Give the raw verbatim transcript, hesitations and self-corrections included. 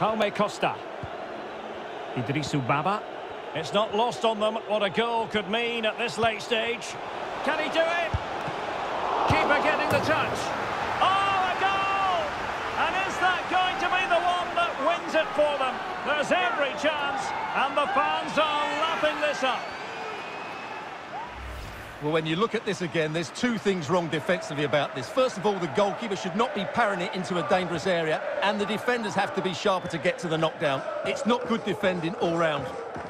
Jaume Costa. Idrisu Baba. It's not lost on them what a goal could mean at this late stage. Can he do it? Keeper getting the touch. Oh, a goal! And is that going to be the one that wins it for them? There's every chance, and the fans are lapping this up. Well, when you look at this again, there's two things wrong defensively about this. First of all, the goalkeeper should not be parrying it into a dangerous area, and the defenders have to be sharper to get to the knockdown. It's not good defending all round.